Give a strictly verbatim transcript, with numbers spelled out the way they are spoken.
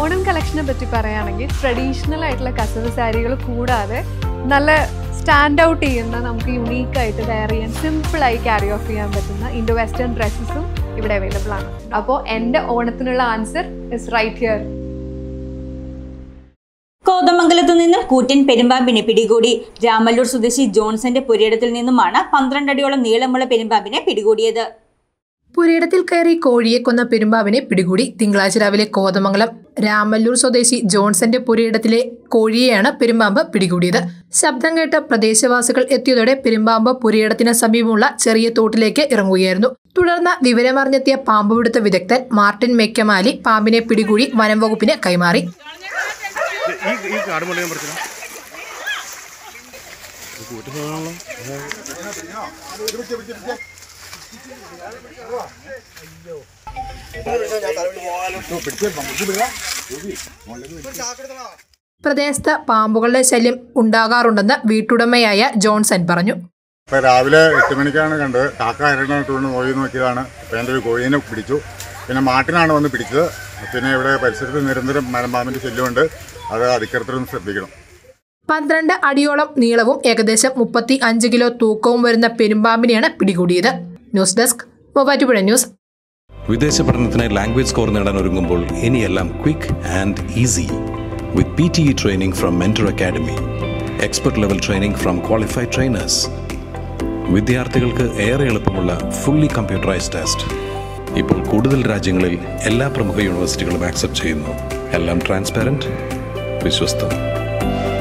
ഓണം കളക്ഷനെ പറ്റി പറയുകയാണെങ്കിൽ ട്രഡീഷണൽ ആയിട്ടുള്ള കസവ് സാരികൾ കൂടാതെ നല്ല സ്റ്റാൻഡ് ഔട്ട് ചെയ്യുന്ന നമുക്ക് യുണീക്കായിട്ട് വെയർ ചെയ്യാൻ സിമ്പിളായി ക്യാരി ഓഫ് ചെയ്യാൻ പറ്റുന്ന ഇൻഡോ വെസ്റ്റേൺ ഡ്രസ്സസും ഇവിടെ അവൈലബിൾ ആണ്. അപ്പോൾ എൻ്റെ ഓണത്തിനുള്ള ആൻസർ ഇസ് റൈറ്റ് ഹിയർ. കോതമംഗലത്തു നിന്നും കൂറ്റൻ പെരുമ്പാമ്പിനെ പിടികൂടി. രാമല്ലൂർ സ്വദേശി ജോൺസന്റെ പുരയിടത്തിൽ നിന്നുമാണ് പന്ത്രണ്ട് അടിയോളം നീളമുള്ള പെരുമ്പാമ്പിനെ പിടികൂടിയത്. പുരയിടത്തിൽ കയറി കോഴിയെ കൊന്ന പെരുമ്പാമ്പിനെ പിടികൂടി. തിങ്കളാഴ്ച രാവിലെ കോതമംഗലം രാമല്ലൂർ സ്വദേശി ജോൺസന്റെ പുരയിടത്തിലെ കോഴിയെയാണ് പെരുമ്പാമ്പ് പിടികൂടിയത്. ശബ്ദം കേട്ട പ്രദേശവാസികൾ എത്തിയതോടെ പെരുമ്പാമ്പ് പുരയിടത്തിന് സമീപമുള്ള ചെറിയ തോട്ടിലേക്ക് ഇറങ്ങുകയായിരുന്നു. തുടർന്ന് വിവരമറിഞ്ഞെത്തിയ പാമ്പുപിടുത്ത വിദഗ്ധൻ മാർട്ടിൻ മെക്കമാലി പാമ്പിനെ പിടികൂടി വനം വകുപ്പിന് കൈമാറി. പ്രദേശത്ത് പാമ്പുകളുടെ ശല്യം ഉണ്ടാകാറുണ്ടെന്ന് വീട്ടുടമയായ ജോൺസൺ പറഞ്ഞു. ഇപ്പൊ രാവിലെ എട്ട് മണിക്കാണ് കണ്ടത്. കാക്ക ഇരണ്ടായിട്ട് പോയി നോക്കിയതാണ്. ഇപ്പൊ എൻ്റെ ഒരു കോഴീനെ പിടിച്ചു. പിന്നെ മാട്ടിനാണ് വന്ന് പിടിച്ചത്. പിന്നെ ഇവിടെ പരിസരത്ത് നിരന്തരം മലമ്പാമ്പിന്റെ ശല്യമുണ്ട്. അത് അധികൃതരൊന്ന് ശ്രദ്ധിക്കണം. പന്ത്രണ്ട് അടിയോളം നീളവും ഏകദേശം മുപ്പത്തി അഞ്ച് കിലോ തൂക്കവും വരുന്ന പെരുമ്പാമ്പിനെയാണ് പിടികൂടിയത്. News desk Muvattupuzha news. വിദേശ പഠനത്തിനായി ലാംഗ്വേജ് സ്കോർ നേടാൻ ഒരുങ്ങുമ്പോൾ ഇനിയെല്ലാം quick and easy with P T E training from mentor academy, expert level training from qualified trainers. വിദ്യാർത്ഥികൾക്ക് ഏറെ എളുപ്പമുള്ള ഫുള്ളി കമ്പ്യൂട്ടറൈസ്ഡ് ടെസ്റ്റ് ഇപ്പോൾ കൂടുതൽ രാജ്യങ്ങളിൽ എല്ലാ പ്രമുഖ യൂണിവേഴ്സിറ്റികളും ആക്സെപ്റ്റ് ചെയ്യുന്നു. എല്ലാം ട്രാൻസ്പെറൻറ്റ്, വിശ്വസ്തം.